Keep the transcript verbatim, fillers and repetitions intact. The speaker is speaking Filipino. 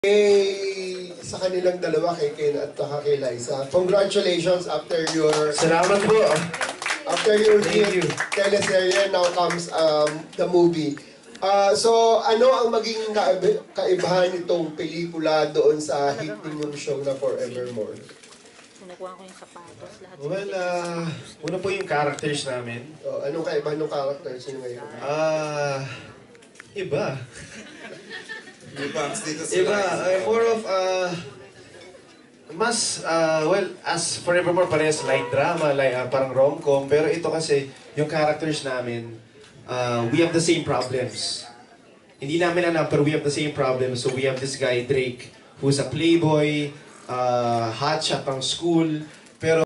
Kay, sa kanilang dalawa, kay Ken at kay Liza. Congratulations after your... Salamat po. After your Thank you. teleserye, now comes um, the movie. Uh, so, ano ang magiging kaib kaibahan nitong pelikula doon sa hit ninyong show na Forevermore? Kinukuha ko yung sapatos. Lahat Well, uh, una po yung characters namin. Uh, anong kaibahan ng characters nyo ngayon? Ah, uh, iba. Iba, dito sa Iba, uh, more of, uh, mas, uh, well, as Forevermore parehas light drama, like, uh, parang rom-com, pero ito kasi, yung characters namin, uh, we have the same problems. Hindi namin alam, pero we have the same problems. So we have this guy, Drake, who's a playboy, uh, hotshot pang school, pero